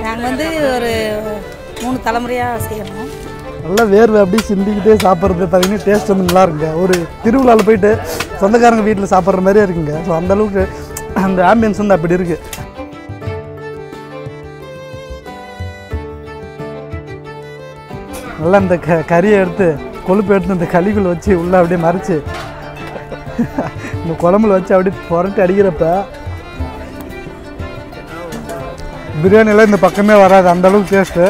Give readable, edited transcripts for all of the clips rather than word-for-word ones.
நாங்கள் வந்து ஒரு 3 தலைமுறையாக செய்யணும். நல்லா வேர்வை அப்படியே சிந்திக்கிட்டே சாப்பிட்றது பார்த்தீங்கன்னா டேஸ்ட் வந்து நல்லா இருக்குங்க. ஒரு திருவிழாவில் போயிட்டு சொந்தக்காரங்க வீட்டில் சாப்பிட்ற மாதிரியே இருக்குங்க. ஸோ அந்தளவுக்கு அந்த ஆம்பியன்ஸ் வந்து அப்படி இருக்குது. நல்லா இந்த கறியை எடுத்து கொழுப்பு எடுத்து இந்த களிக்குள்ள வச்சு உள்ளே அப்படியே மறைச்சி இந்த குழம்புல வச்சு அப்படியே புரட்டி அடிக்கிறப்ப பிரியாணியெல்லாம் இந்த பக்கமே வராது, அந்தளவுக்கு taste.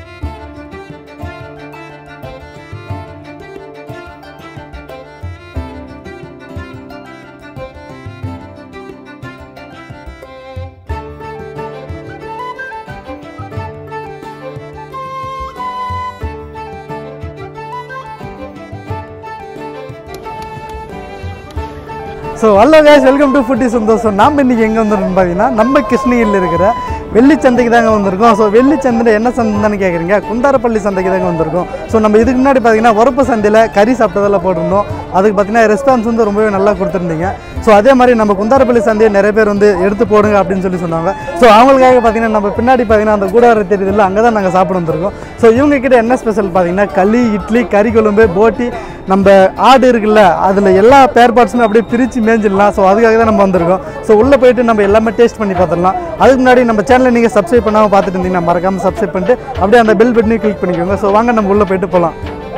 So hello guys, welcome to foodie Santhosham. நாம் இன்றைக்கி எங்கே வந்துருக்கோம் பார்த்தீங்கன்னா நம்ம கிருஷ்ணகிரியில் இருக்கிற வெள்ளிச்சந்தைக்கு தாங்க வந்திருக்கோம். ஸோ வெள்ளிச்சந்தை என்ன சந்தைன்னு கேட்குறீங்க? குந்தாரப்பள்ளி சந்தைக்கு தாங்க வந்திருக்கோம். ஸோ நம்ம இதுக்கு முன்னாடி பார்த்தீங்கன்னா உரப்பு சந்தையில் கறி சாப்பிட்டதெல்லாம் போட்டிருந்தோம். அதுக்கு பார்த்தீங்கன்னா ரெஸ்பான்ஸ் வந்து ரொம்பவே நல்லா கொடுத்துருந்தீங்க. ஸோ அதே மாதிரி நம்ம குந்தாரப்பள்ளி சந்தையை நிறைய பேர் வந்து எடுத்து போடுங்க அப்படின்னு சொல்லி சொன்னாங்க. ஸோ அவங்களுக்காக பார்த்தீங்கன்னா நம்ம பின்னாடி பார்த்தீங்கன்னா அந்த கூடார தெரியுதில்ல, அங்கே தான் நாங்கள் சாப்பிட வந்திருக்கோம். ஸோ இவங்ககிட்ட என்ன ஸ்பெஷல் பார்த்தீங்கன்னா களி, இட்லி, கறி குழம்பு, போட்டி, நம்ம ஆடு இருக்குல்ல அதில் எல்லா பேர் பார்ட்ஸுமே அப்படியே பிரித்து மேஞ்சிடலாம். ஸோ அதுக்காக தான் நம்ம வந்திருக்கோம். ஸோ உள்ளே போயிட்டு நம்ம எல்லாமே டேஸ்ட் பண்ணி பார்த்துடலாம். அதுக்கு முன்னாடி நம்ம சேனலை நீங்கள் சப்ஸ்கிரைப் பண்ணாமல் பார்த்துட்டு இருந்தீங்கன்னா மறக்காமல் சப்ஸ்கிரைப் பண்ணிட்டு அப்படியே அந்த பெல் பட்டனையும் கிளிக் பண்ணிக்கோங்க. ஸோ வாங்க நம்ம உள்ளே போயிட்டு போகலாம்.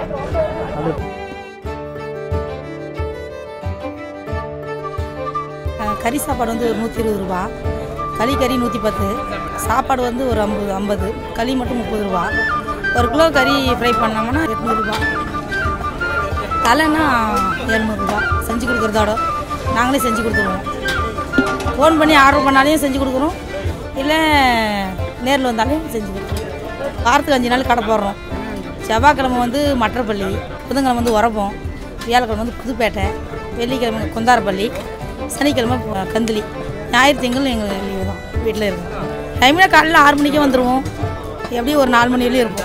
கறி சாப்பாடு வந்து ஒரு 120 ரூபா, கறி 110, சாப்பாடு வந்து ஒரு 50, களி மட்டும் 30 ரூபா. 1 கிலோ கறி ஃப்ரை பண்ணோம்னா 800 ரூபா, தலைன்னா 700 ரூபா. செஞ்சு கொடுக்குறதோட நாங்களே செஞ்சு கொடுத்துருவோம். ஃபோன் பண்ணி ஆர்டர் பண்ணாலையும் செஞ்சு கொடுக்குறோம், இல்லை நேரில் வந்தாலையும் செஞ்சு கொடுக்குறோம். வாரத்துக்கு 5 நாள் கடை போடுறோம். செவ்வாய்க்கிழமை வந்து மற்றப்பள்ளி, புதன்கிழமை வந்து உரப்போம், வியாழக்கிழமை வந்து புதுப்பேட்டை, வெள்ளிக்கிழமை குந்தாரப்பள்ளி, சனிக்கிழமை கந்தளி, ஞாயிறு திங்கள் எங்கள் லீவு தான். வீட்டில் இருக்கோம். டைமில் காலையில் 6 மணிக்கே வந்துடுவோம். எப்படியும் ஒரு 4 மணி வரையும் இருப்போம்.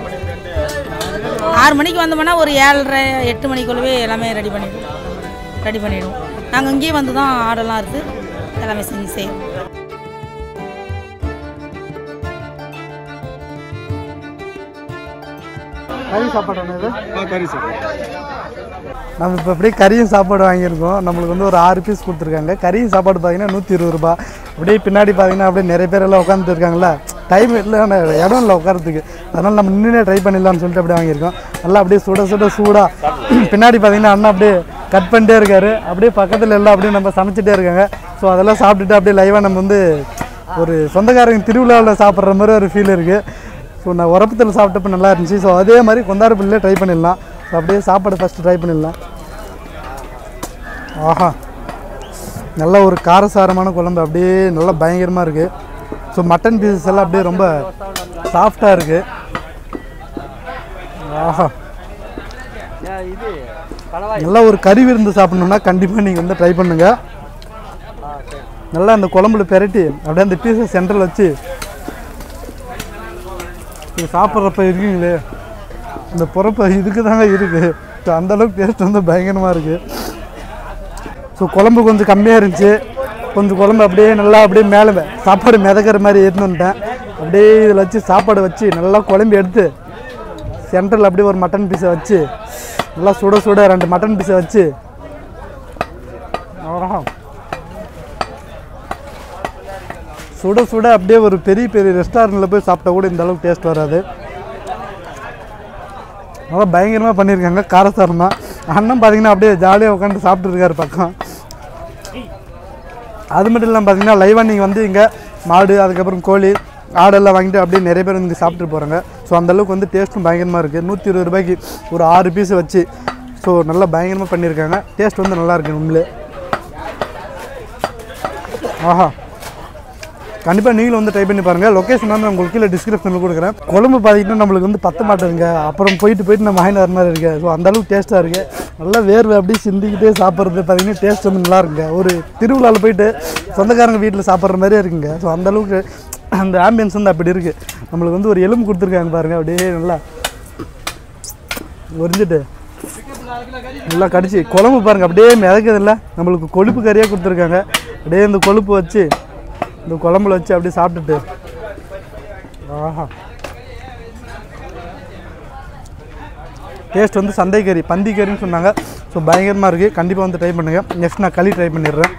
6 மணிக்கு வந்தோம்னா ஒரு 7:30 8 மணிக்குள்ளவே எல்லாமே ரெடி பண்ணிவிடுவோம். நாங்கள் இங்கேயே வந்து தான் ஆடெல்லாம் இருக்குது, எல்லாமே செஞ்சு செய்வோம். கறி சாப்பாடு ஒன்று, கறி சாப்பாடு நம்ம இப்போ அப்படியே கறியும் சாப்பாடு வாங்கியிருக்கோம். நம்மளுக்கு வந்து ஒரு 6 பீஸ் கொடுத்துருக்காங்க. கறியும் சாப்பாடு பார்த்தீங்கன்னா 120 ரூபா. அப்படியே பின்னாடி பார்த்தீங்கன்னா அப்படியே நிறைய பேர் எல்லாம் உட்காந்துட்டு இருக்காங்களா, டைம் இல்லை, இடம் இல்லை உட்காரத்துக்கு. அதனால் நம்ம நின்று ட்ரை பண்ணிடலாம்னு சொல்லிட்டு அப்படியே வாங்கியிருக்கோம். நல்லா அப்படியே சூடாக பின்னாடி பார்த்தீங்கன்னா அண்ணா அப்படியே கட் பண்ணிட்டே இருக்காரு. அப்படியே பக்கத்தில் எல்லாம் அப்படியே நம்ம சமைச்சிட்டே இருக்காங்க. ஸோ அதெல்லாம் சாப்பிட்டுட்டு அப்படியே லைவாக நம்ம வந்து ஒரு சொந்தக்காரங்க திருவிழாவில் சாப்பிட்ற மாதிரி ஒரு ஃபீல் இருக்குது. ஸோ நான் உரப்பத்தில் சாப்பிட்டப்போ நல்லா இருந்துச்சு. ஸோ அதே மாதிரி குந்தாரப்பள்ளியில் ட்ரை பண்ணிடலாம். ஸோ அப்படியே சாப்பாடு ஃபஸ்ட்டு ட்ரை பண்ணிடலாம். ஆஹா, நல்ல ஒரு காரசாரமான குழம்பு, அப்படியே நல்லா பயங்கரமாக இருக்குது. ஸோ மட்டன் பீசஸ் எல்லாம் அப்படியே ரொம்ப சாஃப்டாக இருக்குது. ஆஹா, நல்லா ஒரு கறி விருந்து சாப்பிட்ணுன்னா கண்டிப்பாக நீங்கள் வந்து ட்ரை பண்ணுங்கள். நல்லா அந்த குழம்புல பெரட்டி அப்படியே அந்த பீஸை சென்டரில் வச்சு இது சாப்பிட்றப்ப இருக்கீங்களே, இந்த பொறப்பை இதுக்கு தாங்க இருக்குது. ஸோ அந்தளவுக்கு டேஸ்ட் வந்து பயங்கரமாக இருக்குது. ஸோ குழம்பு கொஞ்சம் கம்மியாக இருந்துச்சு. கொஞ்சம் குழம்பு அப்படியே நல்லா அப்படியே மேலே சாப்பாடு மிதக்கிற மாதிரி ஏற்றுன்னு வந்துட்டேன். அப்படியே இதில் வச்சு சாப்பாடு வச்சு நல்லா குழம்பு எடுத்து சென்டரில் அப்படியே ஒரு மட்டன் பீஸை வச்சு நல்லா சுட 2 மட்டன் பீஸை வச்சு சுட அப்படியே ஒரு பெரிய ரெஸ்டாரண்ட்டில் போய் சாப்பிட்டா கூட இந்த அளவுக்கு டேஸ்ட் வராது. நல்லா பயங்கரமாக பண்ணியிருக்காங்க, காரசாரமாக. அண்ணன் பார்த்தீங்கன்னா அப்படியே ஜாலியாக உட்காந்து சாப்பிட்டுருக்காரு பக்கம். அது மட்டும் இல்லாமல் பார்த்தீங்கன்னா லைவாக நீங்கள் வந்து இங்கே மாடு, அதுக்கப்புறம் கோழி, ஆடெல்லாம் வாங்கிட்டு அப்படியே நிறைய பேர் வந்து சாப்பிட்டு போகிறாங்க. ஸோ அந்தளவுக்கு வந்து டேஸ்ட்டும் பயங்கரமாக இருக்குது. 120 ரூபாய்க்கு ஒரு 6 பீஸை வச்சு ஸோ நல்லா பயங்கரமாக பண்ணியிருக்காங்க. டேஸ்ட் வந்து நல்லா இருக்குது உண்மையிலே. ஆஹா, கண்டிப்பாக நீங்களும் வந்து ட்ரை பண்ணி பாருங்கள். லொக்கேஷன் வந்து உங்களுக்கு கீழே டிஸ்கிரிப்ஷனில் கொடுக்குறேன். குழம்பு பார்த்தீங்கன்னா நம்மளுக்கு வந்து பத்த மாட்டேங்குங்க. அப்புறம் போயிட்டு நம்ம வாங்கிட்டு வர மாதிரி இருக்குது. ஸோ அந்தளவுக்கு டேஸ்ட்டாக இருக்குது. நல்லா வேர்வை அப்படியே சிந்திக்கிட்டே சாப்பிட்றது பார்த்தீங்கன்னா டேஸ்ட் வந்து நல்லா இருக்குங்க. ஒரு திருவிழாவில் போயிட்டு சொந்தக்காரங்க வீட்டில் சாப்பிட்ற மாதிரியே இருக்குங்க. ஸோ அந்தளவுக்கு அந்த ஆம்பியன்ஸ் வந்து அப்படி இருக்குது. நம்மளுக்கு வந்து ஒரு எலும்பு கொடுத்துருக்காங்க பாருங்கள், அப்படியே நல்லா உறிஞ்சிட்டு நல்லா கடிச்சு குழம்பு பாருங்கள், அப்படியே மிதக்குதில்ல. நம்மளுக்கு கொழுப்பு கறியாக கொடுத்துருக்காங்க. அப்படியே இந்த கொழுப்பு வச்சு இந்த குழம்புல வச்சு அப்படியே சாப்பிட்டுட்டு ஆஹா, டேஸ்ட் வந்து சந்தை கறி, பந்தி கறின்னு சொன்னாங்க. ஸோ பயங்கரமாக இருக்குது. கண்டிப்பாக வந்து ட்ரை பண்ணுங்கள். நெக்ஸ்ட் நான் களி ட்ரை பண்ணிடுறேன்.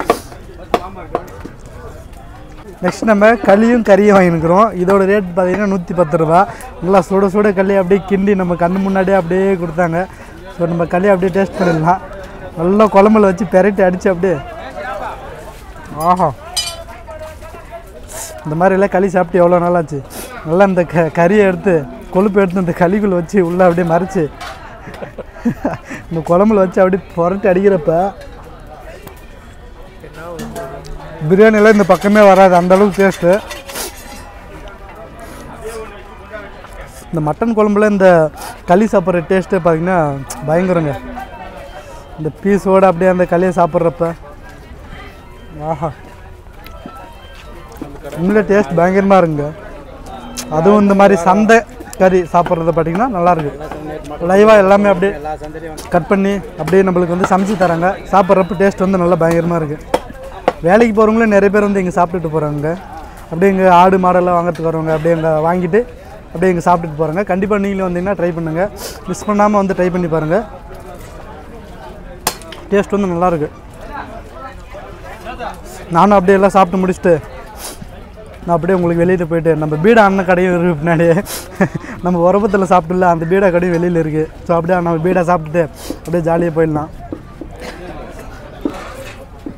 நெக்ஸ்ட் நம்ம களியும் கறியும் வாங்கிக்கிறோம். இதோட ரேட் பார்த்தீங்கன்னா 110 ரூபா. நல்லா சுட சுட களி அப்படியே கிண்டி நம்ம கண்ணு முன்னாடியே அப்படியே கொடுத்தாங்க. ஸோ நம்ம களி அப்படியே டேஸ்ட் பண்ணிடலாம். நல்லா குழம்புல வச்சு பெரட்டி அடித்து அப்படியே ஆஹா, இந்த மாதிரிலாம் களி சாப்பிட்டு எவ்வளோ நாளாச்சு. நல்லா இந்த கறியை எடுத்து கொழுப்பு எடுத்து இந்த களிக்குள்ளே வச்சு உள்ளே அப்படியே மறைச்சி இந்த குழம்புல வச்சு அப்படியே புரட்டி அடிக்கிறப்ப பிரியாணியெல்லாம் இந்த பக்கமே வராது, அந்தளவுக்கு டேஸ்ட்டு. இந்த மட்டன் குழம்புல இந்த களி சாப்பிட்ற டேஸ்ட்டு பார்த்திங்கன்னா பயங்கரங்க. இந்த பீஸோடு அப்படியே அந்த களியை சாப்பிட்றப்ப ஆஹா, உண்மையிலே டேஸ்ட் பயங்கரமாக இருக்குங்க. அதுவும் இந்த மாதிரி சந்தை கறி சாப்பிட்றத பார்த்திங்கன்னா நல்லாயிருக்கு. லைவாக எல்லாமே அப்படியே கட் பண்ணி அப்படியே நம்மளுக்கு வந்து சமைச்சு தராங்க. சாப்பிட்றப்ப டேஸ்ட் வந்து நல்லா பயங்கரமாக இருக்குது. வேலைக்கு போகிறவங்களும் நிறைய பேர் வந்து இங்கே சாப்பிட்டுட்டு போகிறாங்க. அப்படியே இங்கே ஆடு மாடெல்லாம் வாங்கிறதுக்கு வரவங்க அப்படியே இங்கே வாங்கிட்டு அப்படியே இங்கே சாப்பிட்டுட்டு போகிறாங்க. கண்டிப்பாக நீங்களும் வந்தீங்கன்னா ட்ரை பண்ணுங்கள். மிஸ் பண்ணாமல் வந்து ட்ரை பண்ணி பாருங்கள். டேஸ்ட் வந்து நல்லாயிருக்கு. நானும் அப்படியே எல்லாம் சாப்பிட்டு முடிச்சுட்டு நான் அப்படியே உங்களுக்கு வெளியிட்டு போயிட்டு நம்ம பீடா அண்ணன் கடையும் இருக்குது பின்னாடியே. நம்ம உரபத்தில் சாப்பிட்டுல அந்த பீடா கடையும் வெளியில் இருக்குது. ஸோ அப்படியே நம்ம பீடா சாப்பிட்டுட்டு அப்படியே ஜாலியாக போயிடலாம்.